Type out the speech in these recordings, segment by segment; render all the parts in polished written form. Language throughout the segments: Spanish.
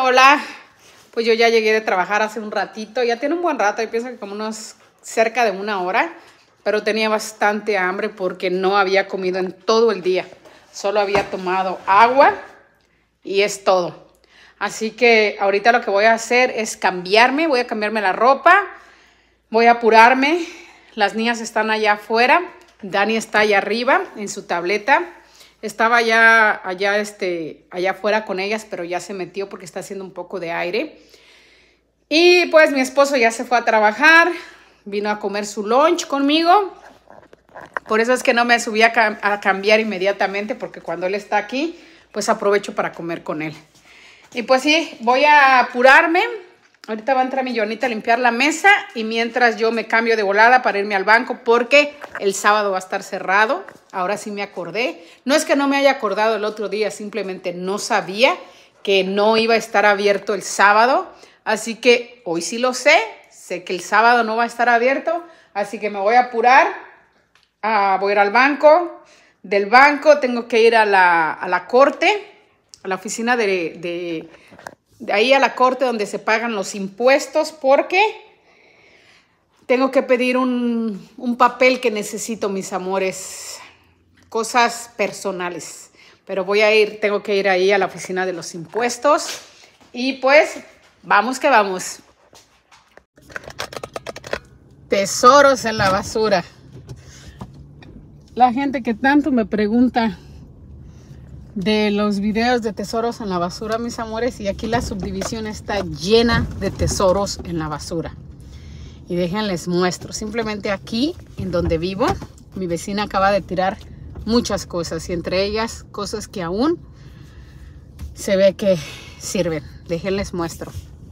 Hola. Pues yo ya llegué de trabajar hace un ratito. Ya tiene un buen rato. Yo pienso que como unos cerca de 1 hora. Pero tenía bastante hambre porque no había comido en todo el día. Solo había tomado agua y es todo. Así que ahorita lo que voy a hacer es cambiarme. Voy a cambiarme la ropa. Voy a apurarme. Las niñas están allá afuera. Dani está allá arriba en su tableta. Estaba allá afuera con ellas, pero ya se metió porque está haciendo un poco de aire. Y pues mi esposo ya se fue a trabajar. Vino a comer su lunch conmigo. Por eso es que no me subí a cambiar inmediatamente, porque cuando él está aquí, pues aprovecho para comer con él. Y pues sí, voy a apurarme. Ahorita va a entrar mi Jonita a limpiar la mesa y mientras yo me cambio de volada para irme al banco porque el sábado va a estar cerrado. Ahora sí me acordé. No es que no me haya acordado el otro día, simplemente no sabía que no iba a estar abierto el sábado. Así que hoy sí lo sé. Sé que el sábado no va a estar abierto, así que me voy a apurar. Voy a ir al banco. Del banco tengo que ir a la corte, a la oficina de ahí a la corte donde se pagan los impuestos, porque tengo que pedir un papel que necesito, mis amores, cosas personales. Pero tengo que ir ahí a la oficina de los impuestos y pues vamos que vamos. Tesoros en la basura. La gente que tanto me pregunta de los videos de tesoros en la basura, mis amores, y aquí la subdivisión está llena de tesoros en la basura. Y déjenles muestro. Simplemente aquí, en donde vivo, mi vecina acaba de tirar muchas cosas, y entre ellas cosas que aún se ve que sirven. Déjenles muestro.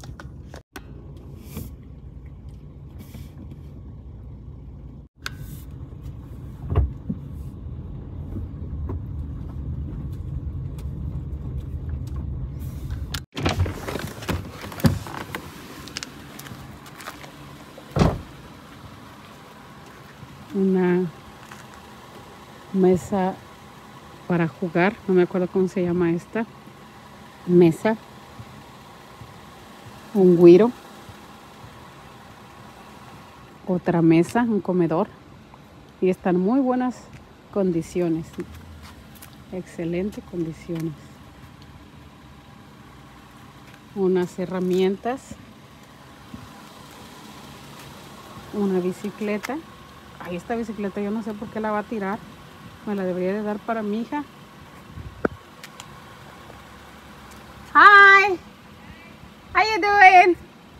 Una mesa para jugar, no me acuerdo cómo se llama esta mesa, un güiro, otra mesa, un comedor, y están en muy buenas condiciones, excelentes condiciones. Unas herramientas, una bicicleta. Ay, esta bicicleta yo no sé por qué la va a tirar. Me la debería de dar para mi hija. Hi. How you doing?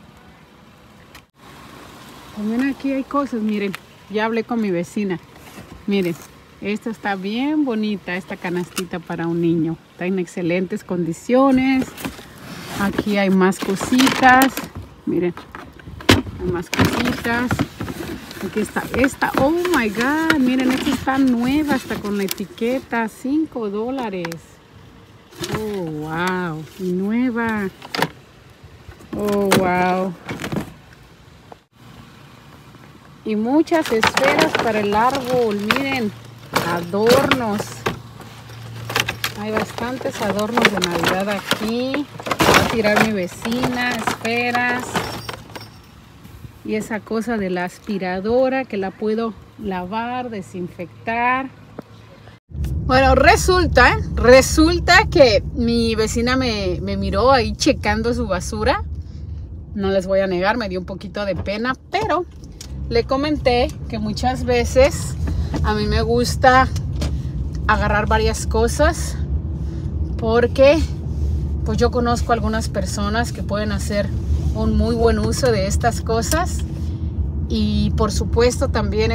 También aquí hay cosas, miren. Ya hablé con mi vecina. Miren, esta está bien bonita, esta canastita para un niño. Está en excelentes condiciones. Aquí hay más cositas. Miren, hay más cositas. Aquí está esta, oh my god, miren, esta está nueva, hasta con la etiqueta, $5. Oh, wow, nueva. Oh, wow. Y muchas esferas para el árbol, miren, adornos. Hay bastantes adornos de Navidad aquí. Va a tirar mi vecina, esferas. Y esa cosa de la aspiradora que la puedo lavar, desinfectar. Bueno, resulta que mi vecina me miró ahí checando su basura. No les voy a negar, me dio un poquito de pena, pero le comenté que muchas veces a mí me gusta agarrar varias cosas porque pues yo conozco algunas personas que pueden hacer un muy buen uso de estas cosas, y por supuesto también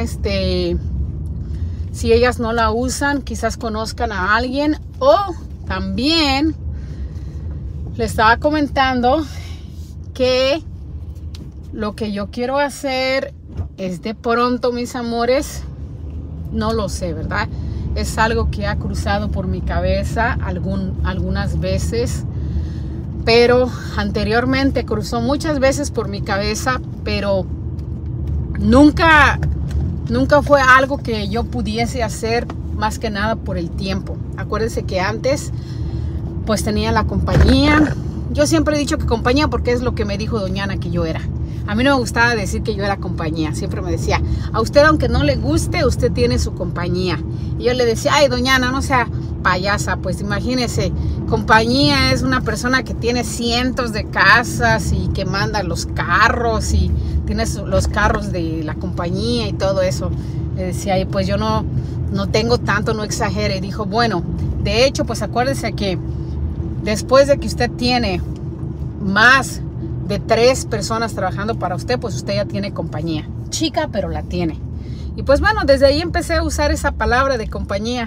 si ellas no la usan, quizás conozcan a alguien, o también le estaba comentando que lo que yo quiero hacer es de pronto, mis amores, no lo sé, ¿verdad? Es algo que ha cruzado por mi cabeza algunas veces. Pero anteriormente cruzó muchas veces por mi cabeza, pero nunca fue algo que yo pudiese hacer, más que nada por el tiempo. Acuérdense que antes pues tenía la compañía yo siempre he dicho que compañía porque es lo que me dijo doña Ana que yo era. A mí no me gustaba decir que yo era compañía. Siempre me decía, a usted aunque no le guste, usted tiene su compañía. Y yo le decía, ay, doña Ana, no sea payasa. Pues imagínese, compañía es una persona que tiene cientos de casas y que manda los carros y tiene los carros de la compañía y todo eso. Le decía, y pues yo no tengo tanto, no exagere. Y dijo, bueno, de hecho, pues acuérdese que después de que usted tiene más de 3 personas trabajando para usted, pues usted ya tiene compañía. Chica, pero la tiene. Y pues bueno, desde ahí empecé a usar esa palabra de compañía.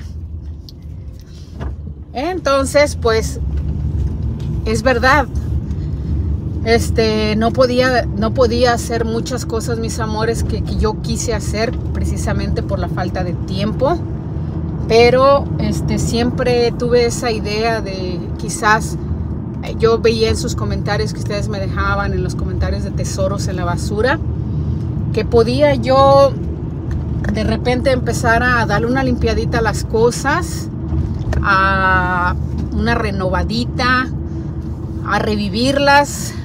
Entonces, pues, es verdad. No podía hacer muchas cosas, mis amores, que yo quise hacer precisamente por la falta de tiempo. Pero siempre tuve esa idea de quizás, yo veía en sus comentarios que ustedes me dejaban, en los comentarios de tesoros en la basura, que podía yo de repente empezar a darle una limpiadita a las cosas, a una renovadita, a revivirlas,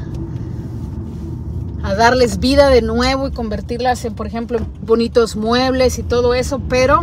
a darles vida de nuevo y convertirlas en, por ejemplo, en bonitos muebles y todo eso, pero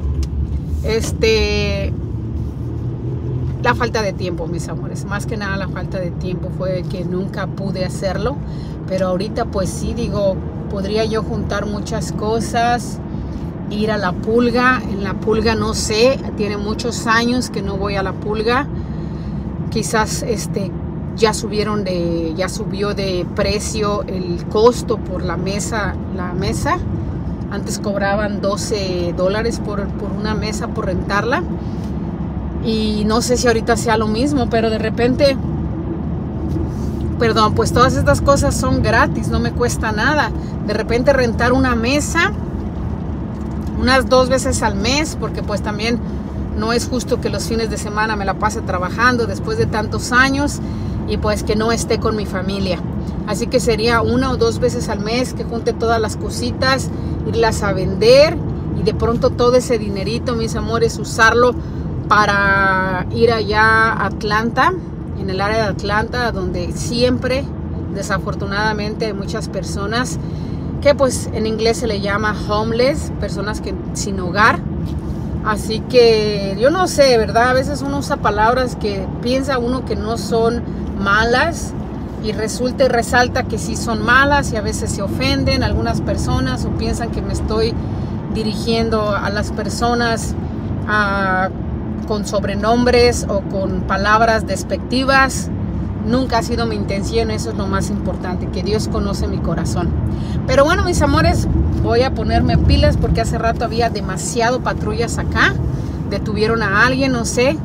la falta de tiempo, mis amores, más que nada la falta de tiempo fue que nunca pude hacerlo. Pero ahorita pues sí, digo, podría yo juntar muchas cosas, ir a la pulga. En la pulga no sé, tiene muchos años que no voy a la pulga. Quizás ya subió de precio el costo por la mesa. Antes cobraban $12 por una mesa por rentarla. Y no sé si ahorita sea lo mismo, pero de repente, perdón, pues todas estas cosas son gratis, no me cuesta nada. De repente rentar una mesa unas 2 veces al mes, porque pues también no es justo que los fines de semana me la pase trabajando después de tantos años y pues que no esté con mi familia. Así que sería 1 o 2 veces al mes que junte todas las cositas, irlas a vender y de pronto todo ese dinerito, mis amores, usarlo para ir allá a Atlanta, en el área de Atlanta, donde siempre, desafortunadamente, hay muchas personas que pues en inglés se le llama homeless, personas que sin hogar. Así que yo no sé, ¿verdad? A veces uno usa palabras que piensa uno que no son malas y resulta y resalta que sí son malas, y a veces se ofenden algunas personas o piensan que me estoy dirigiendo a las personas con sobrenombres o con palabras despectivas. Nunca ha sido mi intención, eso es lo más importante, que Dios conoce mi corazón. Pero bueno, mis amores, voy a ponerme pilas porque hace rato había demasiado patrullas acá, detuvieron a alguien, no sé,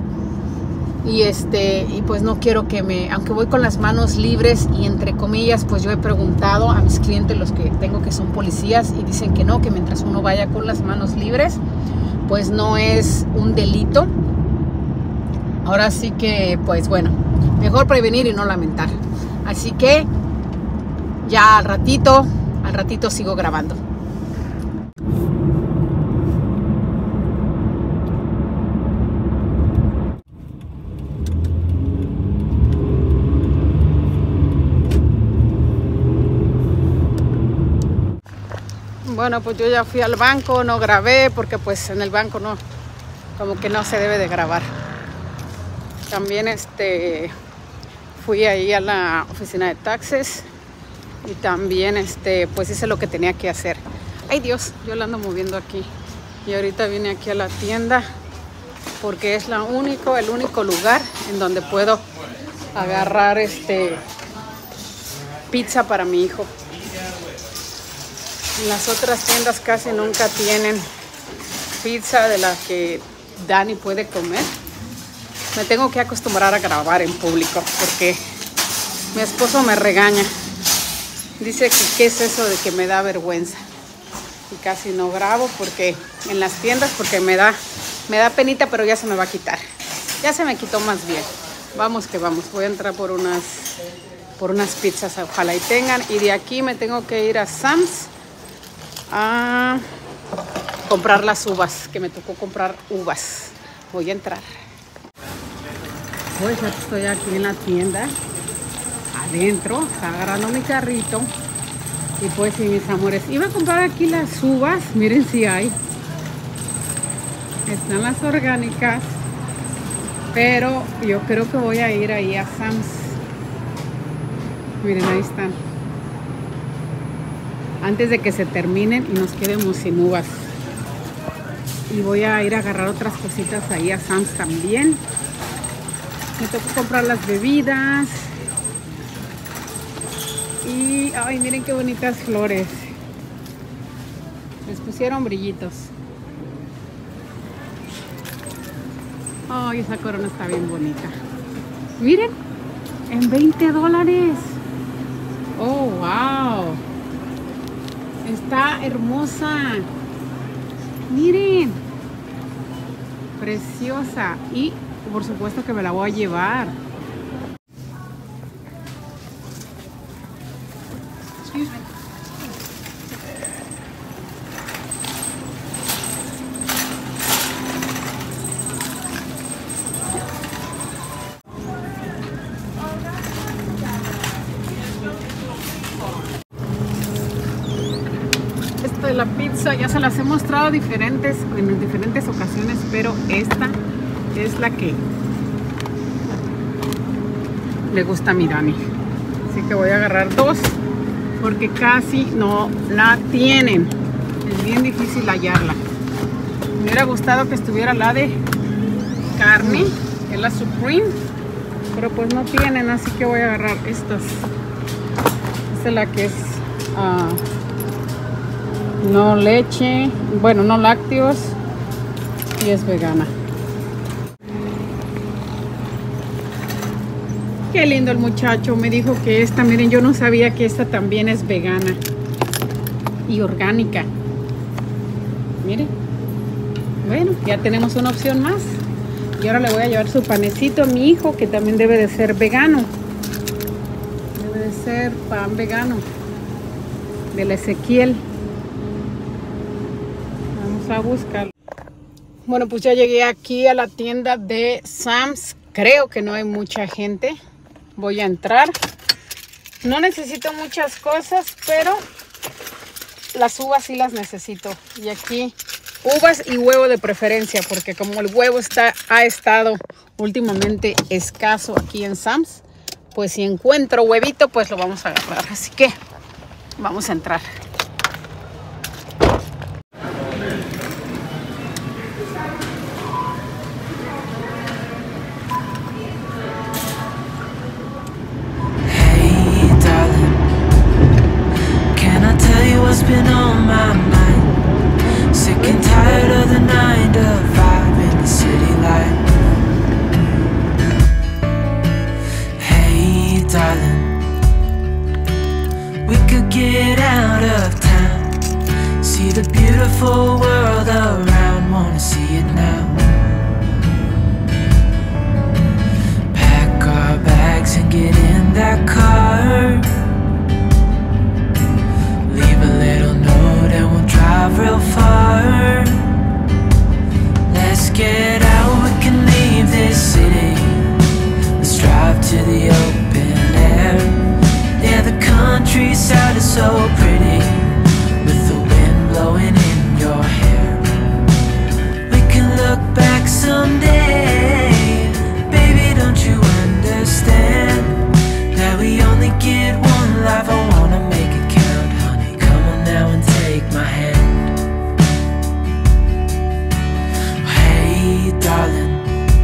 y pues no quiero aunque voy con las manos libres y entre comillas, pues yo he preguntado a mis clientes, los que tengo que son policías, y dicen que no, que mientras uno vaya con las manos libres, pues no es un delito. Ahora sí que, pues bueno, mejor prevenir y no lamentar. Así que ya al ratito sigo grabando. Bueno, pues yo ya fui al banco, no grabé porque pues en el banco no, como que no se debe de grabar. También fui ahí a la oficina de taxes y también pues hice lo que tenía que hacer. Ay Dios, yo la ando moviendo aquí. Y ahorita vine aquí a la tienda porque es el único lugar en donde puedo agarrar pizza para mi hijo. En las otras tiendas casi nunca tienen pizza de la que Dani puede comer. Me tengo que acostumbrar a grabar en público porque mi esposo me regaña. Dice que qué es eso de que me da vergüenza. Y casi no grabo porque en las tiendas porque me da penita, pero ya se me va a quitar. Ya se me quitó más bien. Vamos que vamos. Voy a entrar por unas pizzas, ojalá y tengan. Y de aquí me tengo que ir a Sam's a comprar las uvas, que me tocó comprar uvas. Voy a entrar. Pues ya estoy aquí en la tienda adentro. Estaba agarrando mi carrito. Y pues sí, mis amores, iba a comprar aquí las uvas. Miren si hay. Están las orgánicas. Pero yo creo que voy a ir ahí a Sam's. Miren, ahí están. Antes de que se terminen y nos quedemos sin uvas. Y voy a ir a agarrar otras cositas ahí a Sam's también. Me tocó comprar las bebidas. Y, ay, miren qué bonitas flores. Les pusieron brillitos. Ay, esa corona está bien bonita. Miren, en $20. Oh, wow. Está hermosa. Miren. Preciosa. Y por supuesto que me la voy a llevar. Esto de la pizza ya se las he mostrado en diferentes ocasiones, pero esta es la que le gusta a mi Dani. Así que voy a agarrar dos porque casi no la tienen. Es bien difícil hallarla. Me hubiera gustado que estuviera la de carne, que es la Supreme, pero pues no tienen, así que voy a agarrar estas. Esta es la que es no leche, bueno, no lácteos y es vegana. Qué lindo el muchacho, me dijo que esta, miren, yo no sabía que esta también es vegana y orgánica. Miren, bueno, ya tenemos una opción más. Y ahora le voy a llevar su panecito a mi hijo, que también debe de ser vegano. Debe de ser pan vegano del Ezequiel. Vamos a buscarlo. Bueno, pues ya llegué aquí a la tienda de Sam's. Creo que no hay mucha gente. Voy a entrar. No necesito muchas cosas, pero las uvas sí las necesito. Y aquí uvas y huevo de preferencia, porque como el huevo ha estado últimamente escaso aquí en Sam's, pues si encuentro huevito, pues lo vamos a agarrar. Así que vamos a entrar. What's been on my mind? Sick and tired of the 9 to 5 in the city light. Hey darling, we could get out of town, see the beautiful world around, wanna see it now. Pack our bags and get in that car, drive real far. Let's get out, we can leave this city. Let's drive to the open air. Yeah, the countryside is so pretty, with the wind blowing in your hair. We can look back someday. Baby, don't you understand that we only get one life? I wanna make it count, honey. Come on now and take my hand. Hey darling,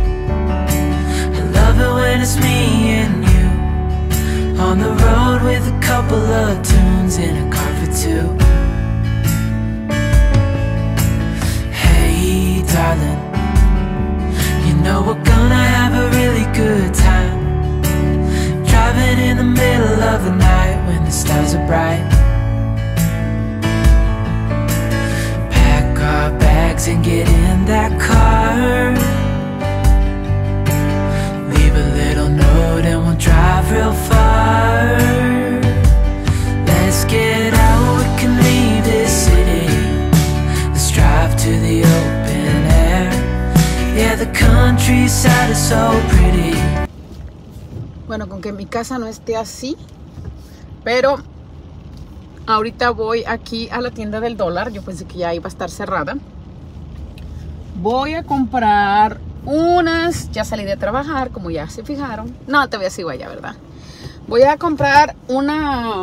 I love it when it's me and you, on the road with a couple of tunes in a car for two. Hey darling, you know we're gonna have a really good time, driving in the middle of the night when the stars are bright. And get in that car, leave a little note and we'll drive real far. Let's get out, we can leave this city. Let's drive to the open air. Yeah, the countryside is so pretty. Bueno, con que mi casa no esté así. Pero ahorita voy aquí a la tienda del dólar. Yo pensé que ya iba a estar cerrada. Voy a comprar unas. Ya salí de trabajar, como ya se fijaron. No, todavía sigo allá, ¿verdad? Voy a comprar una...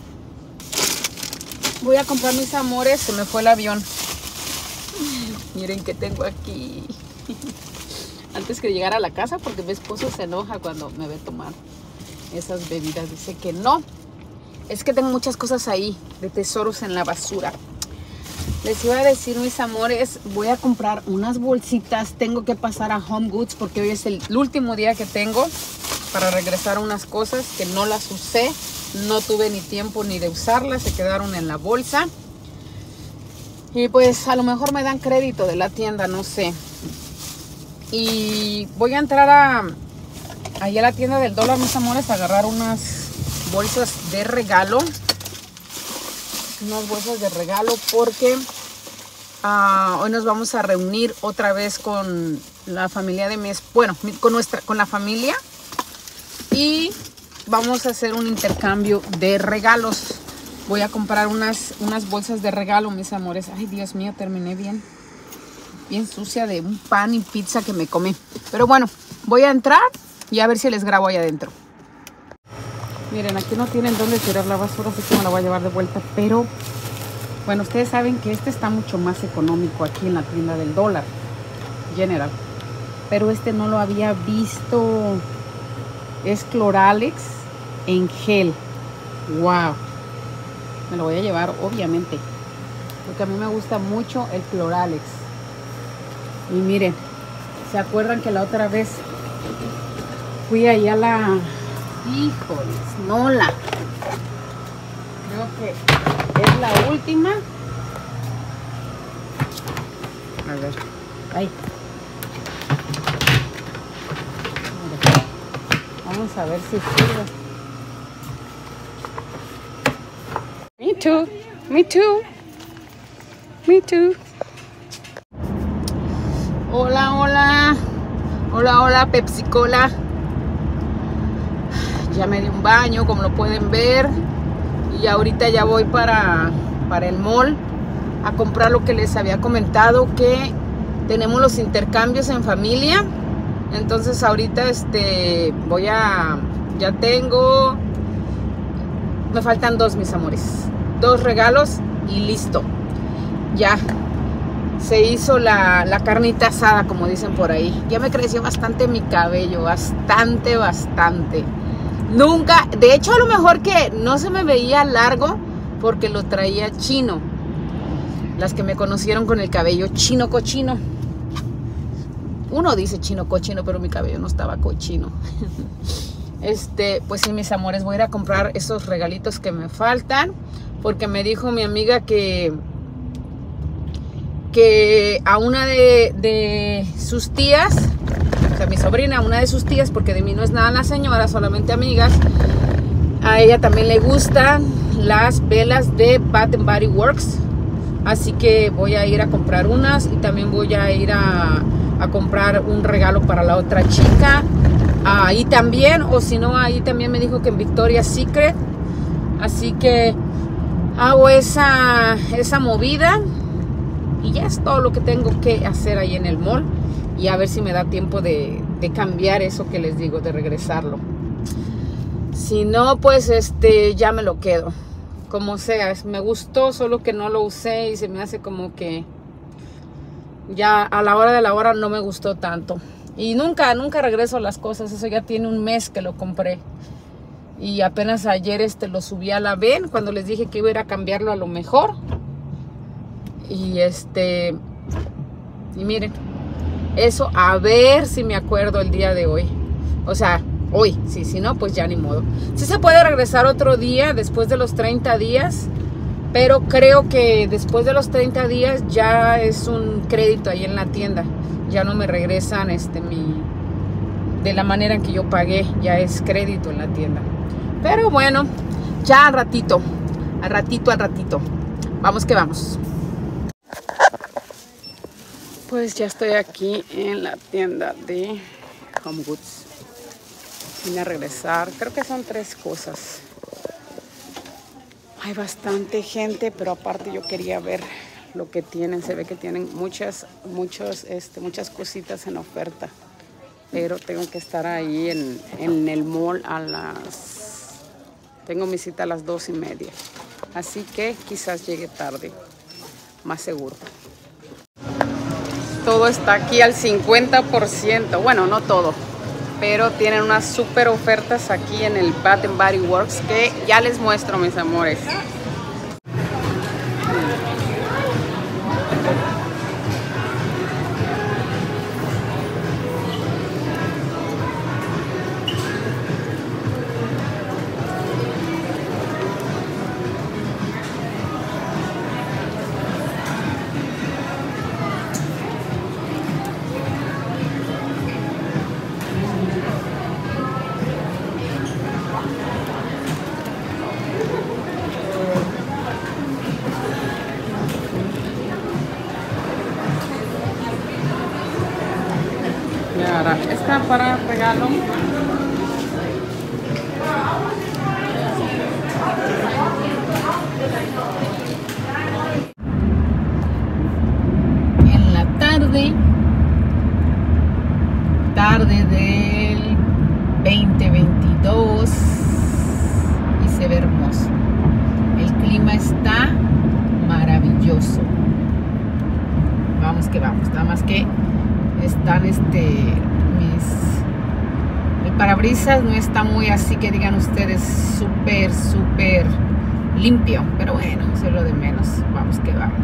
Voy a comprar, mis amores. Se me fue el avión. Miren qué tengo aquí. Antes que llegar a la casa, porque mi esposo se enoja cuando me ve tomar esas bebidas. Dice que no. Es que tengo muchas cosas ahí de tesoros en la basura. Les iba a decir, mis amores, voy a comprar unas bolsitas. Tengo que pasar a Home Goods porque hoy es el último día que tengo para regresar unas cosas que no las usé. No tuve ni tiempo ni de usarlas, se quedaron en la bolsa. Y pues a lo mejor me dan crédito de la tienda, no sé. Y voy a entrar ahí a la tienda del dólar, mis amores, a agarrar unas bolsas de regalo. Unas bolsas de regalo porque hoy nos vamos a reunir otra vez con la familia de bueno, con la familia. Y vamos a hacer un intercambio de regalos. Voy a comprar unas bolsas de regalo, mis amores. Ay, Dios mío, terminé bien sucia de un pan y pizza que me comí. Pero bueno, voy a entrar y a ver si les grabo ahí adentro. Miren, aquí no tienen dónde tirar la basura, así que me la voy a llevar de vuelta. Pero, bueno, ustedes saben que este está mucho más económico aquí en la tienda del dólar General. Pero este no lo había visto. Es Cloralex en gel. Wow. Me lo voy a llevar, obviamente, porque a mí me gusta mucho el Cloralex. Y miren, ¿se acuerdan que la otra vez fui ahí a la... Híjoles, Nola? Creo que es la última. A ver. Ahí. Mira. Vamos a ver si sirve. Me too. Me too. Me too. Hola, hola. Hola, hola, Pepsi Cola. Ya me di un baño, como lo pueden ver. Y ahorita ya voy para el mall a comprar lo que les había comentado, que tenemos los intercambios en familia. Entonces ahorita ya tengo, me faltan 2, mis amores, 2 regalos y listo. Ya se hizo la carnita asada, como dicen por ahí. Ya me creció bastante mi cabello, bastante. Nunca, de hecho a lo mejor que no se me veía largo porque lo traía chino. Las que me conocieron con el cabello chino cochino. Uno dice chino cochino, pero mi cabello no estaba cochino. Pues sí, mis amores, voy a ir a comprar esos regalitos que me faltan, porque me dijo mi amiga que a una de sus tías, o sea, mi sobrina, una de sus tías, porque de mí no es nada la señora, solamente amigas, a ella también le gustan las velas de Bath & Body Works. Así que voy a ir a comprar unas y también voy a ir a comprar un regalo para la otra chica. Ahí también, o si no, ahí también me dijo que en Victoria's Secret. Así que hago esa movida y ya es todo lo que tengo que hacer ahí en el mall. Y a ver si me da tiempo de cambiar eso que les digo, de regresarlo. Si no, pues ya me lo quedo. Como sea, me gustó, solo que no lo usé y se me hace como que ya a la hora de la hora no me gustó tanto. Y nunca regreso las cosas. Eso ya tiene un mes que lo compré. Y apenas ayer lo subí a la VEN cuando les dije que iba a ir a cambiarlo a lo mejor. Y y miren, eso a ver si me acuerdo el día de hoy. O sea, hoy, sí, si no, pues ya ni modo. Sí se puede regresar otro día después de los 30 días, pero creo que después de los 30 días ya es un crédito ahí en la tienda. Ya no me regresan de la manera en que yo pagué, ya es crédito en la tienda. Pero bueno, ya al ratito. Vamos que vamos. Pues ya estoy aquí en la tienda de Home Goods. Vine a regresar. Creo que son 3 cosas. Hay bastante gente, pero aparte yo quería ver lo que tienen. Se ve que tienen muchas cositas en oferta. Pero tengo que estar ahí en el mall a las... Tengo mi cita a las 2:30. Así que quizás llegue tarde. Más seguro. Todo está aquí al 50%. Bueno, no todo. Pero tienen unas súper ofertas aquí en el Bath & Body Works que ya les muestro, mis amores. Esta para regalo. En la tarde del 2022 y se ve hermoso. El clima está maravilloso. Vamos que vamos, nada más que están el parabrisas no está muy así que digan ustedes súper limpio, pero bueno, eso es lo de menos. Vamos que vamos.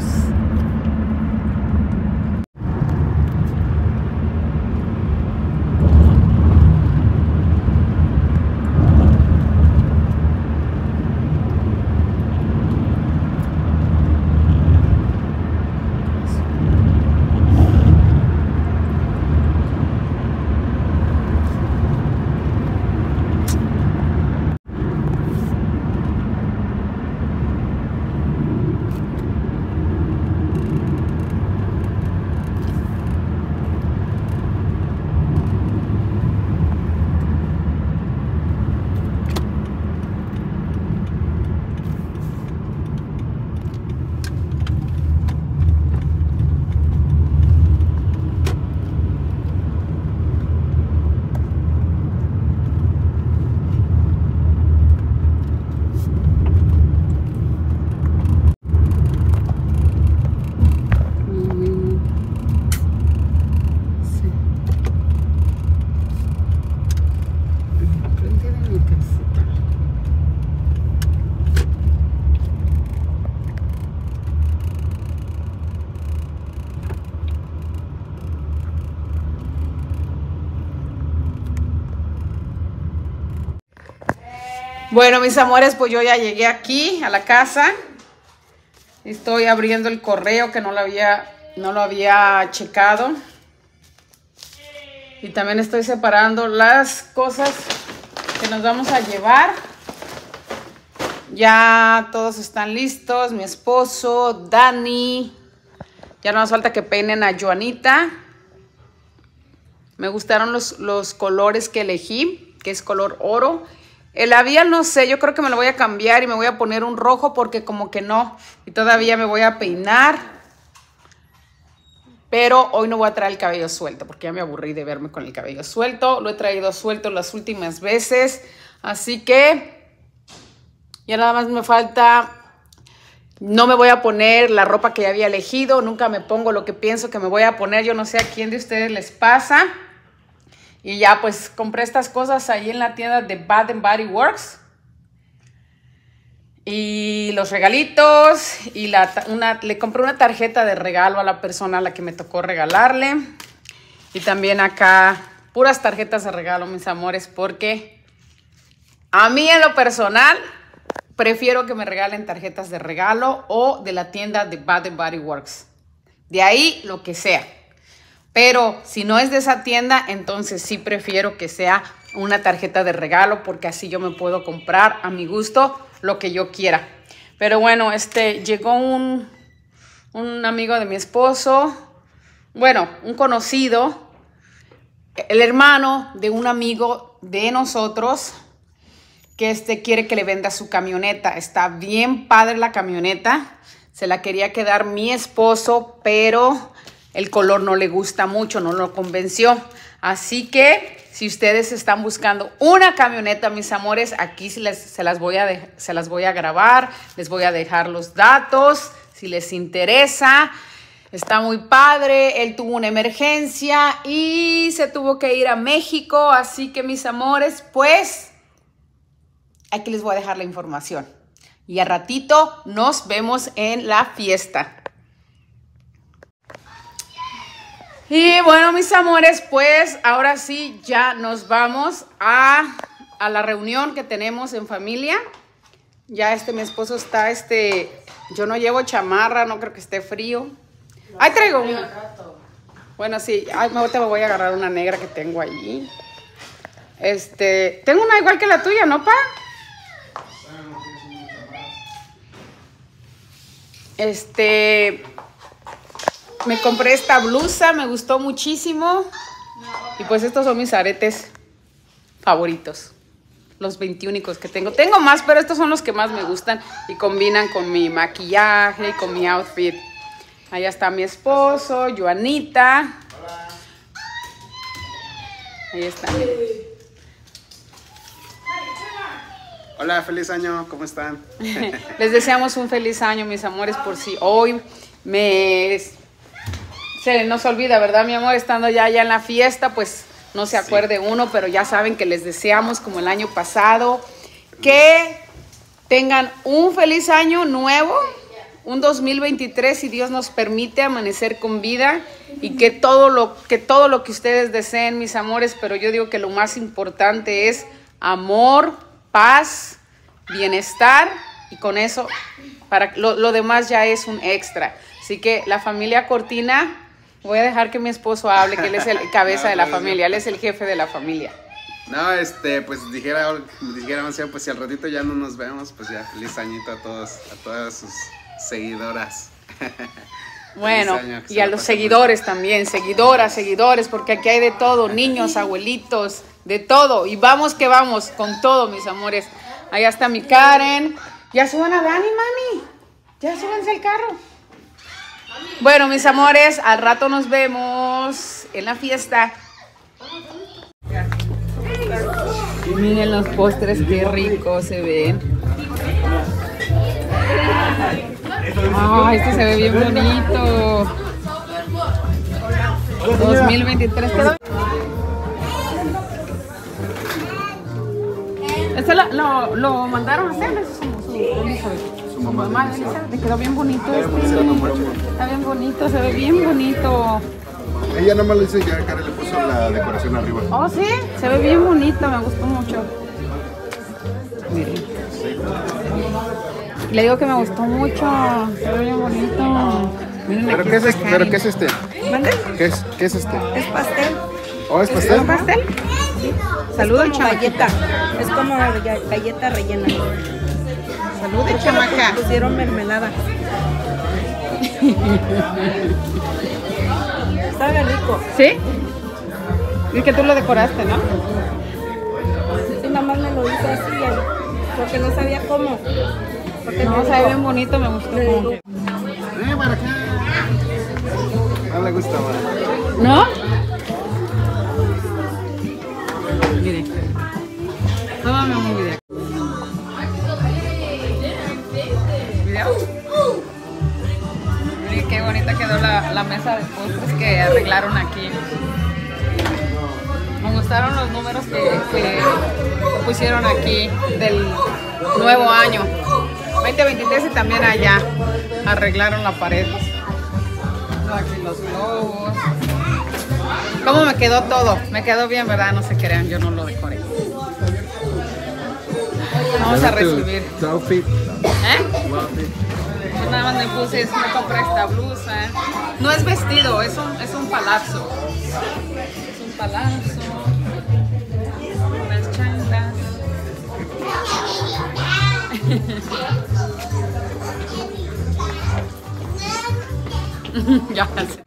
Bueno, mis amores, pues yo ya llegué aquí a la casa. Estoy abriendo el correo que no lo había checado. Y también estoy separando las cosas que nos vamos a llevar. Ya todos están listos. Mi esposo, Dani. Ya no nos falta que peinen a Joanita. Me gustaron los colores que elegí, que es color oro. El labial no sé, yo creo que me lo voy a cambiar y me voy a poner un rojo porque como que no. Y todavía me voy a peinar. Pero hoy no voy a traer el cabello suelto porque ya me aburrí de verme con el cabello suelto. Lo he traído suelto las últimas veces. Así que ya nada más me falta... No me voy a poner la ropa que ya había elegido. Nunca me pongo lo que pienso que me voy a poner. Yo no sé a quién de ustedes les pasa. Y ya pues compré estas cosas ahí en la tienda de Bath & Body Works. Y los regalitos. Y le compré una tarjeta de regalo a la persona a la que me tocó regalarle. Y también acá puras tarjetas de regalo, mis amores. Porque a mí en lo personal prefiero que me regalen tarjetas de regalo o de la tienda de Bath & Body Works. De ahí lo que sea. Pero si no es de esa tienda, entonces sí prefiero que sea una tarjeta de regalo porque así yo me puedo comprar a mi gusto lo que yo quiera. Pero bueno, llegó un amigo de mi esposo, bueno, un conocido, el hermano de un amigo de nosotros que quiere que le venda su camioneta. Está bien padre la camioneta. Se la quería quedar mi esposo, pero el color no le gusta mucho, no lo convenció. Así que si ustedes están buscando una camioneta, mis amores, aquí se las voy a grabar. Les voy a dejar los datos si les interesa. Está muy padre. Él tuvo una emergencia y se tuvo que ir a México. Así que, mis amores, pues aquí les voy a dejar la información. Y al ratito nos vemos en la fiesta. Y bueno, mis amores, pues ahora sí ya nos vamos a la reunión que tenemos en familia. Ya mi esposo está, yo no llevo chamarra, no creo que esté frío. Ahí traigo una. Bueno, sí, ahorita me voy a agarrar una negra que tengo allí. Tengo una igual que la tuya, ¿no, pa? Me compré esta blusa, me gustó muchísimo. Y pues estos son mis aretes favoritos. Los 21 que tengo. Tengo más, pero estos son los que más me gustan. Y combinan con mi maquillaje y con mi outfit. Allá está mi esposo, Joanita. Ahí está. Hola, feliz año, ¿cómo están? Les deseamos un feliz año, mis amores, por si hoy se nos olvida, ¿verdad, mi amor? Estando ya en la fiesta, pues no se acuerde uno, pero ya saben que les deseamos, como el año pasado, que tengan un feliz año nuevo, un 2023, si Dios nos permite amanecer con vida, y que todo lo que ustedes deseen, mis amores, pero yo digo que lo más importante es amor, paz, bienestar, y con eso para lo demás ya es un extra. Así que la familia Cortina, voy a dejar que mi esposo hable, que él es el cabeza de la familia, él es el jefe de la familia. No, pues dijera, pues si al ratito ya no nos vemos, pues ya feliz añito a todas sus seguidoras. Bueno, y a los seguidores también, seguidores, porque aquí hay de todo, niños, abuelitos, de todo. Y vamos que vamos con todo, mis amores. Allá está mi Karen. Ya suban a Dani, mami. Ya súbanse al carro. Bueno, mis amores, al rato nos vemos en la fiesta. Y miren los postres, qué ricos se ven. Este se ve bien bonito. 2023. Lo mandaron a hacer, su mamá de Elizabeth. Le quedó bien bonito Está bien bonito, se ve bien bonito. Ella nada más le dice, ya Karen le puso la decoración arriba. Oh, sí, se ve bien bonito, me gustó mucho. Miren. Le digo que me gustó mucho, se ve bien bonito. Miren, ¿Pero qué es este? ¿Pero qué es este? ¿Mande? ¿Qué es este? Es pastel. ¿Oh, es pastel? ¿Es pastel? Sí. Saludos, es como galleta. Es como galleta rellena. Saludos, chamaca. Pusieron mermelada. Sabe rico. ¿Sí? Y que tú lo decoraste, ¿no? Sí, nada más me lo hizo así, porque no sabía cómo. Porque No, se ve bien bonito, me gustó. Para acá. No le gusta más. ¿No? Mire. Tómame un video. ¿Video? Miren qué bonita quedó la mesa de postres que arreglaron aquí. Me gustaron los números que pusieron aquí del nuevo año 2023, y también allá arreglaron la pared. Aquí los globos. ¿Cómo me quedó todo? Me quedó bien, ¿verdad? No se crean, yo no lo decoré. Vamos a recibir. Tu outfit. Yo nada más me compré esta blusa. No es vestido, es un palazzo. Es un palazzo. Unas chanclas. Ya sé.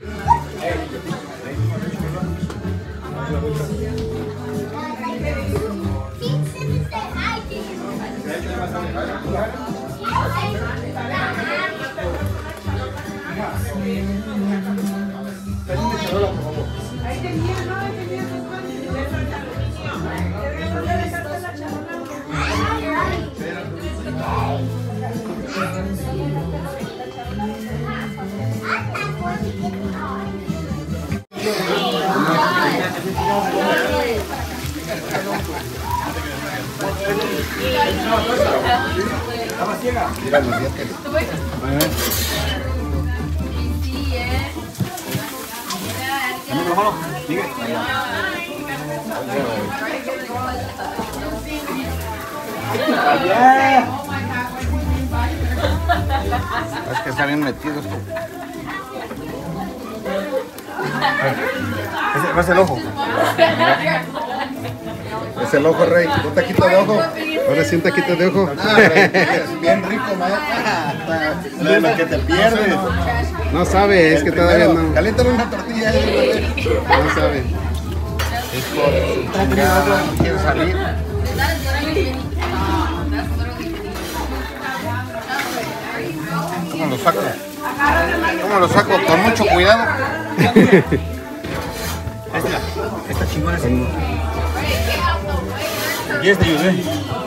Es que están bien metidos. Ese es el ojo. Es el ojo, Rey. Un taquito de ojo. Ahora sí, un taquito de ojo. Es bien rico, man. Lo que te pierdes. No sabe, es que todavía no. Caliéntale una tortilla. No sabe. No quiero salir. ¿Cómo lo saco? ¿Cómo lo saco? Con mucho cuidado. Esta chingona sí. Y este ayudé.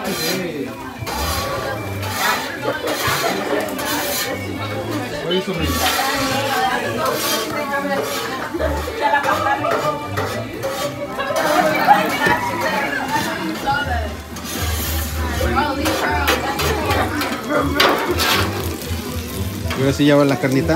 Ahora sí ya va la carnita.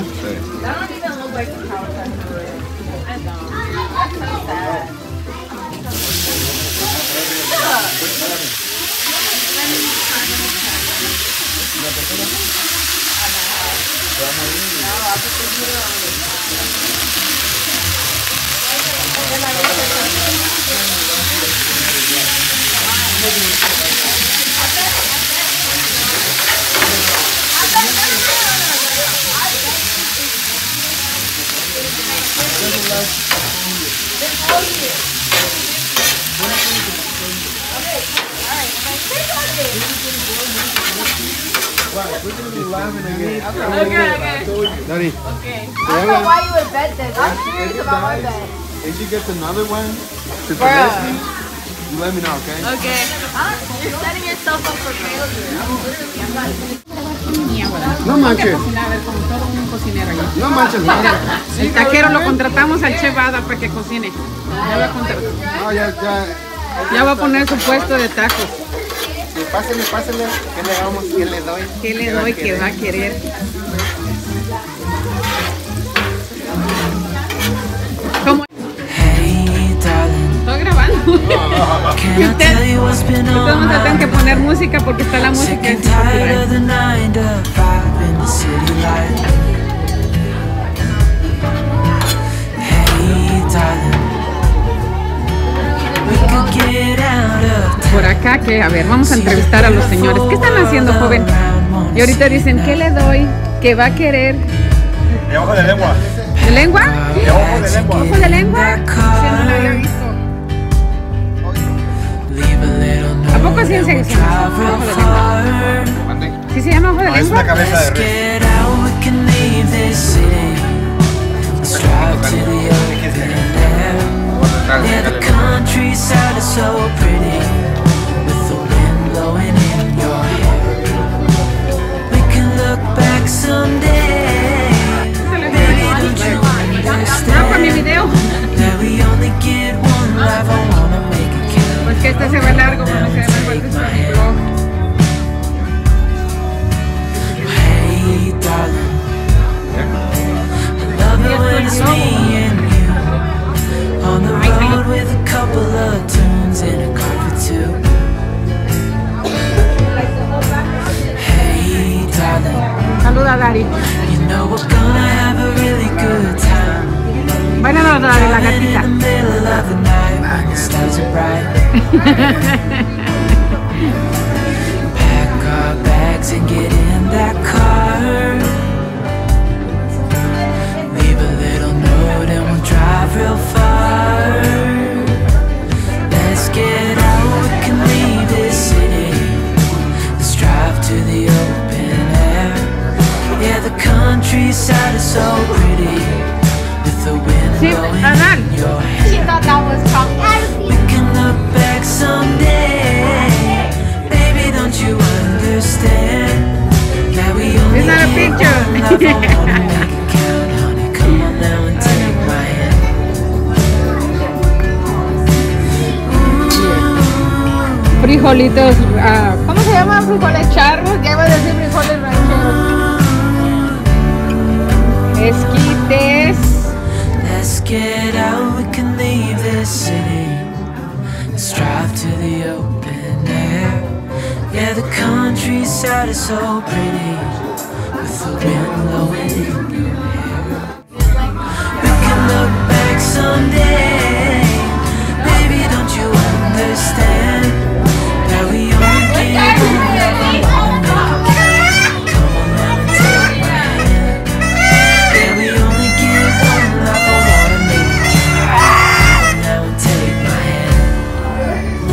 Daddy. Okay. I don't know why you would bet this. I'm serious about my bet. If she gets another one to finesse me, you let me know, okay? Okay. You're setting yourself up for failure. No manches. A ver, como todo un cocinero aquí. No manches. El taquero lo contratamos al Chef Ada para que cocine. Ya va a contratar. No, ya. Ya va a poner su puesto de tacos. Sí, pásele. ¿Qué le damos? ¿Qué le doy? ¿Qué le doy que va a querer? ¿Cómo? Hey, darling, Estoy grabando. can I tell you what's been on Vamos a tener my que poner música porque está la Sick música. and tired of the 9 to 5 in the city light. Hey, darling, we could get out of town. Por acá que, a ver, vamos a entrevistar a los señores. ¿Qué están haciendo, joven? Y ahorita dicen, ¿qué le doy? ¿Qué va a querer? De ojo de lengua. ¿De lengua? De ojo de lengua. ¿Ojo de lengua? Sí, no lo había visto. ¿A poco sí se dice ojo de lengua? Mande. ¿Sí se llama ojo de No, es lengua? una cabeza de res. Get out, we can leave this city. Let's drive to the open air. Yeah, the countryside is so pretty, with the wind blowing in your hair. We can look back someday. Baby, don't you ¿No para mi understand video? that we only get one life? I wanna make it count. Pues que este se ve largo, pero se ve más fuerte su vlog. Hey, darling, I love it when it's me and you on the road with a couple of tunes and a car for two. Hey, darling, Saluda a Dari. you know we're gonna have a really good time. Vayan a Dari, la Driving in the gatita. middle of the night when the stars are bright. Pack our bags and get in that car. Leave a little note and we'll drive real far. Let's get out, we can leave this city. Let's drive to the countryside is so pretty with the wind blowing in your hair. She thought that was We can look back someday. Baby, don't you understand that we only It's not a get picture. one love? I wanna make it count, honey. Come on now and take my hand. Frijolitos, ¿cómo se llaman? Frijoles charros, ya iba a decir frijoles rancheros. Esquites. Let's get out, we can leave this city. Let's drive to the open air. Yeah, the countryside is so pretty with the wind blowing in your hair. We can look back someday. Baby, don't you understand that we only get one love? Come on now and take my hand. Yeah, we only get one love. I wanna make it count. Come on now and take my hand.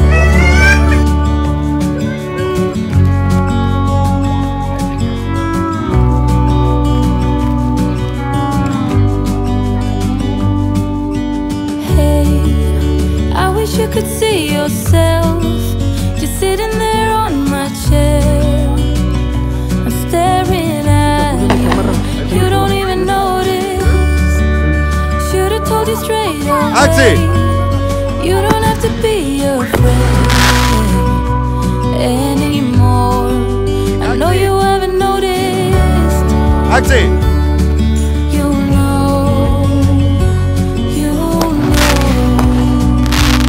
Hey, I wish you could see yourself just sitting there on my chair. I'm staring at you. You don't even notice. Should've told you straight away. You don't have to be afraid anymore. I know you haven't noticed. You know, you know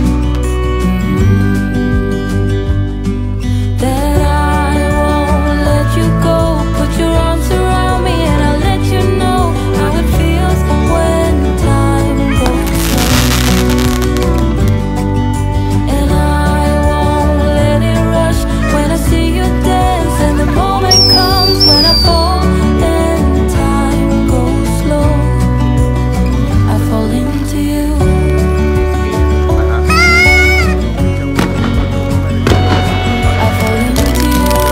that I won't let you go. Put your arms around me and I'll let you know how it feels when time goes slow. And I won't let it rush when I see you dance. And the moment comes when I fall and time goes slow. I fall into you. I fall into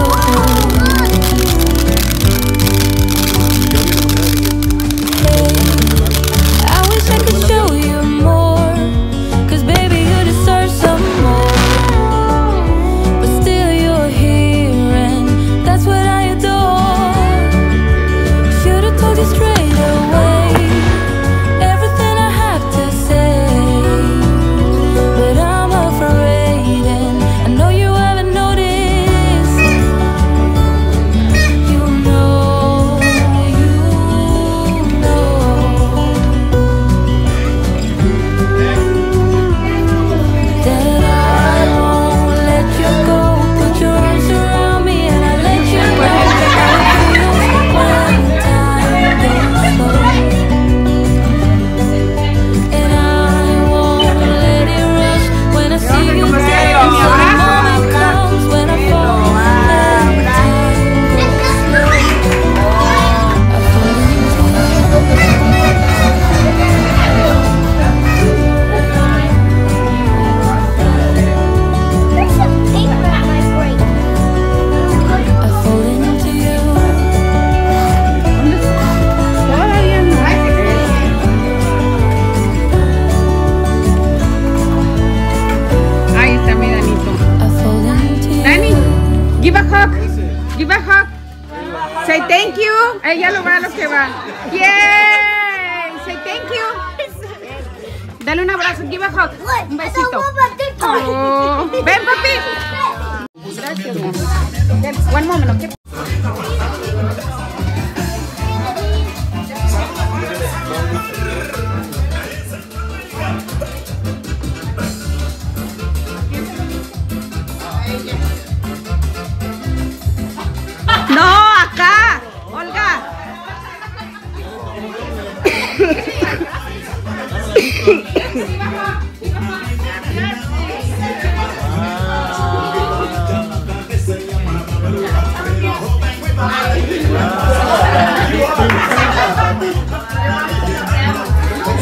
you. I wish I could show you more, 'cause baby you deserve some more. But still you're here and that's what I adore. Should've told you straight away everything I have to say, but I'm afraid and I know you haven't noticed. You know that I won't let you go. Put your arms around me and I'll let you know how it feels when time goes slow. And I won't let it rush when I see you dance. The moment comes when I fall and time goes slow. I fall into I fall into you. Ahí está mi Danito. I fall into you. Dani, give a hug. Give a hug. Say thank you. Ella lo va a lo que va. Yay. Say thank you. Dale un abrazo. Give a hug. Un besito. Oh. Ven, papi. Gracias, mi amor. Ven, one moment, okay? No, acá. Olga.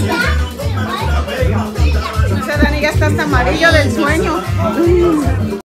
Ese Dani ya está hasta amarillo del sueño.